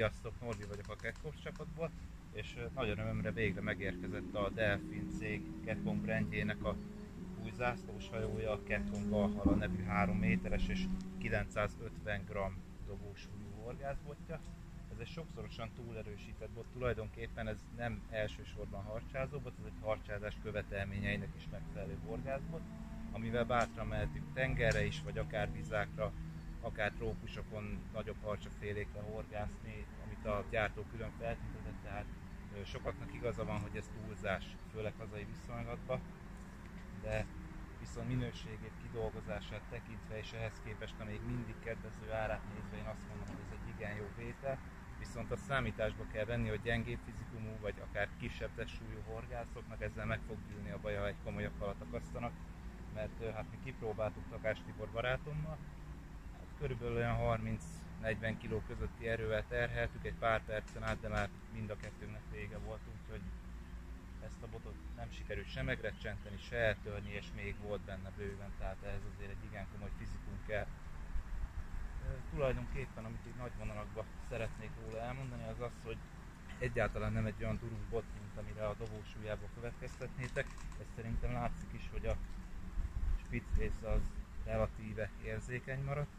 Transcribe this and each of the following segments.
Sziasztok, Norbi vagyok a Catcoms csapatból, és nagy örömömre végre megérkezett a Delfin cég Catcom brandjének a új zászlós hajója, a Catcom Valhalla nevű 3 méteres és 950 g dobósúlyú horgászbotja. Ez egy sokszorosan túlerősített bot, tulajdonképpen ez nem elsősorban harcsázó bot, ez egy harcsázás követelményeinek is megfelelő horgászbot, amivel bátran mehetünk tengerre is, vagy akár vizákra, akár trópusokon nagyobb harcsafélékre horgászni, amit a gyártó külön feltüntetett, tehát sokaknak igaza van, hogy ez túlzás, főleg hazai viszonylatban, de viszont minőségét, kidolgozását tekintve és ehhez képest a még mindig kedvező árát nézve én azt mondom, hogy ez egy igen jó vétel, viszont a számításba kell venni, hogy gyengébb fizikumú vagy akár kisebb testsúlyú horgászoknak ezzel meg fog gyűlni a baja, ha egy komolyabb halat akasztanak, mert hát mi kipróbáltuk Takás Tibor barátommal, körülbelül olyan 30-40 kg közötti erővel terheltük egy pár percen át, de már mind a kettőnknek vége volt, úgyhogy ezt a botot nem sikerült se megrecsenteni, se eltörni, és még volt benne bőven, tehát ehhez azért egy igen komoly fizikum kell. Tulajdonképpen, amit így nagy vonalakban szeretnék róla elmondani, az az, hogy egyáltalán nem egy olyan durus bot, mint amire a dobósúlyából következtetnétek. Ez szerintem látszik is, hogy a spitz része az relatíve érzékeny maradt.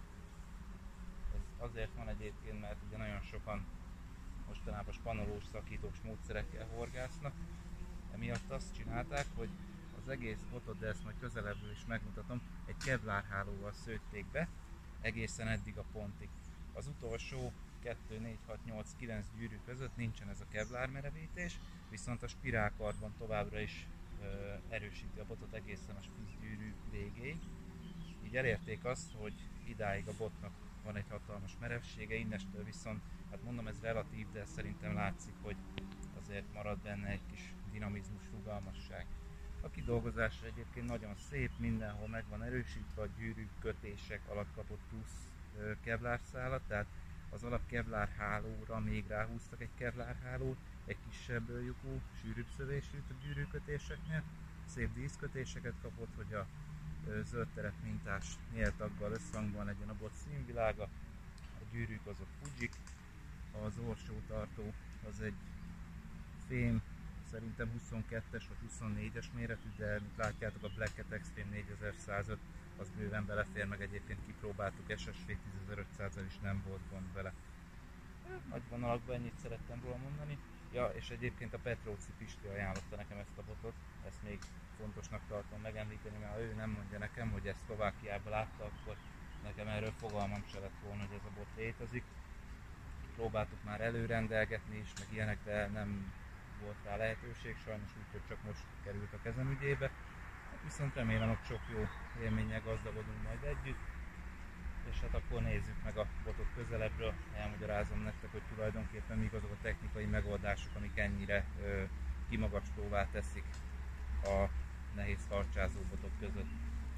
Ez azért van egyébként, mert ugye nagyon sokan mostanában spanolós, szakítós módszerekkel horgásznak. Emiatt azt csinálták, hogy az egész botot, de ezt majd közelebbről is megmutatom, egy kevlár hálóval szőtték be, egészen eddig a pontig. Az utolsó 2, 4, 6, 8, 9 gyűrű között nincsen ez a kevlár merevítés, viszont a spirálkardban továbbra is erősíti a botot egészen a spitz gyűrű végéig. Így elérték azt, hogy idáig a botnak van egy hatalmas merevsége, innestől viszont, hát mondom ez relatív, de szerintem látszik, hogy azért marad benne egy kis dinamizmus, rugalmasság. A kidolgozásra egyébként nagyon szép, mindenhol meg van erősítve, a gyűrű kötések alatt kapott plusz kevlárszálat, tehát az alap kevlár hálóra még ráhúztak egy kevlár hálót, egy kisebb lyukú, sűrűbb szövésűt a gyűrűkötéseknél, szép díszkötéseket kapott, hogy a zöld terep mintás nyíltaggal összhangban legyen a bot színvilága, a gyűrűk azok Fujik, az orsótartó az egy fém, szerintem 22-es vagy 24-es méretű, de mint látjátok a Black Cat Extreme 4105 az bőven belefér, meg egyébként kipróbáltuk SSV 10500-al is nem volt gond vele. Nagy vonalakban ennyit szerettem róla mondani. Ja, és egyébként a Petróci Pisti ajánlotta nekem ezt a botot, ezt még fontosnak tartom megemlíteni, mert ha ő nem mondja nekem, hogy ezt Szlovákiában látta, akkor nekem erről fogalmam se lett volna, hogy ez a bot létezik. Próbáltuk már előrendelgetni is, meg ilyenek, de nem volt rá lehetőség sajnos, úgyhogy csak most került a kezem ügyébe. Viszont remélem, hogy sok jó élménnyel gazdagodunk majd együtt. És hát akkor nézzük meg a botot közelebbről, elmagyarázom nektek, hogy tulajdonképpen mik azok a technikai megoldások, amik ennyire kimagaslóvá teszik a nehéz harcsázó botok között.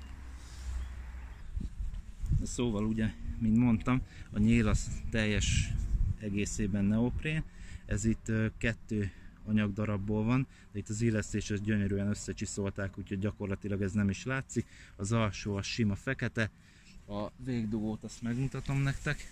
Szóval ugye, mint mondtam, a nyél az teljes egészében neoprén, ez itt 2 anyagdarabból van, de itt az illesztés gyönyörűen összecsiszolták, úgyhogy gyakorlatilag ez nem is látszik. Az alsó a sima fekete, a végdugót azt megmutatom nektek.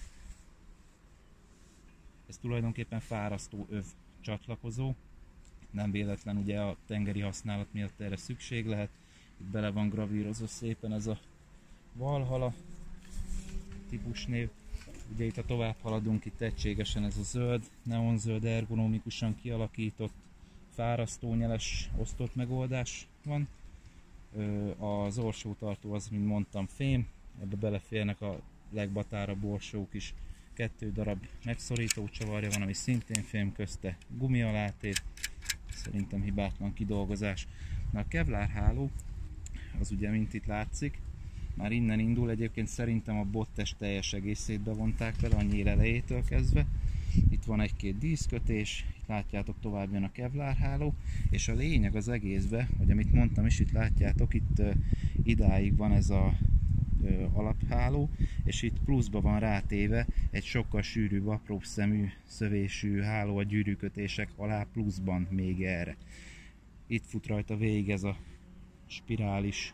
Ez tulajdonképpen fárasztó öv csatlakozó, nem véletlen ugye a tengeri használat miatt erre szükség lehet. Itt bele van gravírozva szépen ez a Valhalla típusnév. Ugye itt, ha tovább haladunk, itt egységesen ez a zöld, neonzöld, ergonomikusan kialakított, fárasztónyeles osztott megoldás van. Az orsótartó az, mint mondtam, fém, ebbe beleférnek a legbatárabb borsók is. 2 darab megszorító csavarja van, ami szintén fém, közte gumialátét, szerintem hibátlan kidolgozás. Na, a kevlár háló, az ugye mint itt látszik, már innen indul, egyébként szerintem a bottest teljes egészét bevonták vele a nyíl elejétől kezdve. Itt van 1-2 díszkötés, itt látjátok, tovább jön a kevlár háló, és a lényeg az egészben, hogy amit mondtam is, itt látjátok, itt idáig van ez a alapháló, és itt pluszba van rátéve egy sokkal sűrűbb, apróbb szemű, szövésű háló a gyűrűkötések alá pluszban még erre. Itt fut rajta végig ez a spirális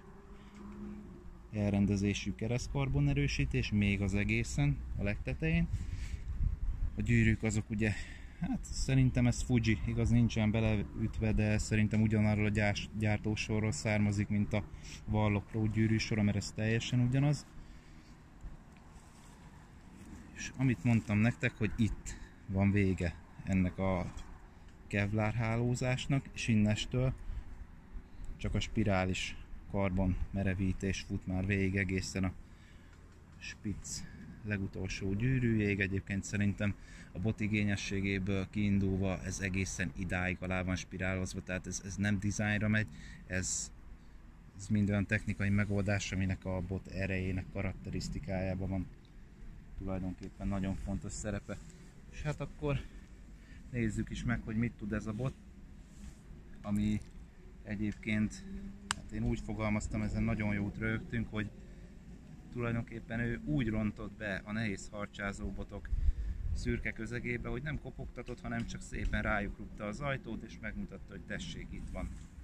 elrendezésű keresztkarbon erősítés, még az egészen, a legtetején. A gyűrűk azok ugye, hát szerintem ez Fuji, igaz nincsen beleütve, de szerintem ugyanarról a gyártósorról származik, mint a Warlock Pro gyűrűsora, mert ez teljesen ugyanaz. És amit mondtam nektek, hogy itt van vége ennek a kevlár hálózásnak, és innestől csak a spirális karbon merevítés fut már végig egészen a spitz legutolsó gyűrűjéig. Egyébként szerintem a bot igényességéből kiindulva ez egészen idáig alá van spirálozva, tehát ez nem dizájnra megy, ez mind olyan technikai megoldás, aminek a bot erejének karakterisztikájában van tulajdonképpen nagyon fontos szerepe. És hát akkor nézzük is meg, hogy mit tud ez a bot, ami egyébként, hát én úgy fogalmaztam, ezen nagyon jót rögtünk, hogy tulajdonképpen ő úgy rontott be a nehéz harcsázó botok szürke közegébe, hogy nem kopogtatott, hanem csak szépen rájuk rúgta az ajtót, és megmutatta, hogy tessék, itt van.